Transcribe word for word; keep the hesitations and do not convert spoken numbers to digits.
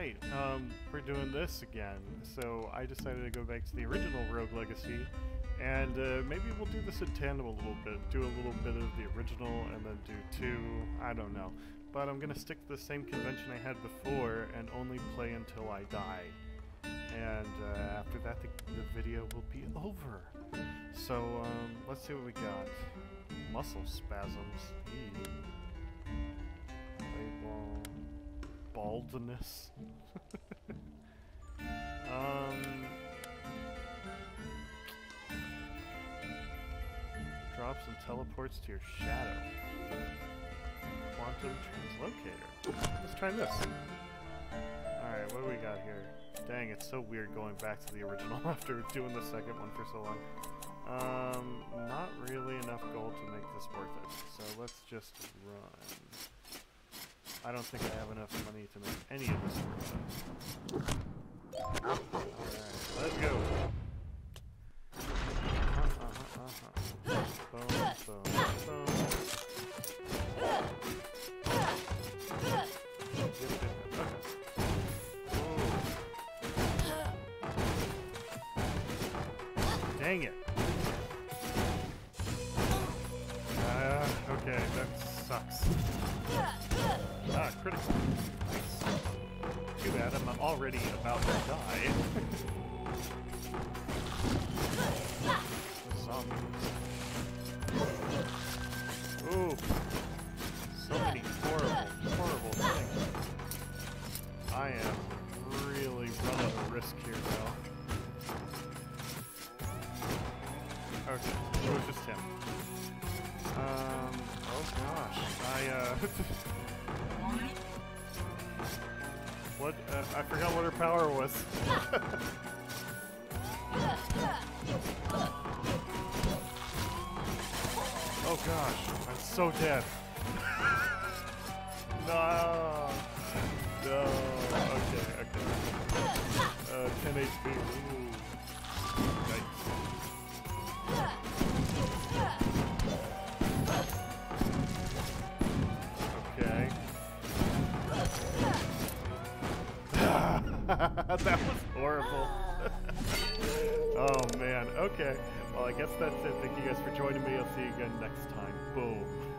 Alright, um, we're doing this again. So I decided to go back to the original Rogue Legacy, and uh, maybe we'll do this in tandem a little bit. Do a little bit of the original and then do two, I don't know. But I'm gonna stick to the same convention I had before and only play until I die. And uh, after that, the, the video will be over. So, um, let's see what we got. Muscle spasms. Eee. Ball. Baldness. um, drops and teleports to your shadow. Quantum translocator. Let's try this. Alright, what do we got here? Dang, it's so weird going back to the original after doing the second one for so long. Um, not really enough gold to make this worth it, so let's just run. I don't think I have enough money to make any of this worth it. Alright, let's go. Uh-huh, uh-huh, uh-huh. Boom, boom, boom. Dang it. Uh, okay, that sucks. Ah, critical. Nice. Too bad, I'm already about to die. Zombies. Ooh. So many horrible, horrible things. I am really running a risk here, though. Okay, it was just him. Um, oh gosh, I, uh... what, uh, I forgot what her power was. Oh gosh, I'm so dead. No! No, okay, okay. Uh, ten H P, ooh. Nice. Okay. That was horrible. Oh man, okay. Well, I guess that's it. Thank you guys for joining me. I'll see you again next time. Boom.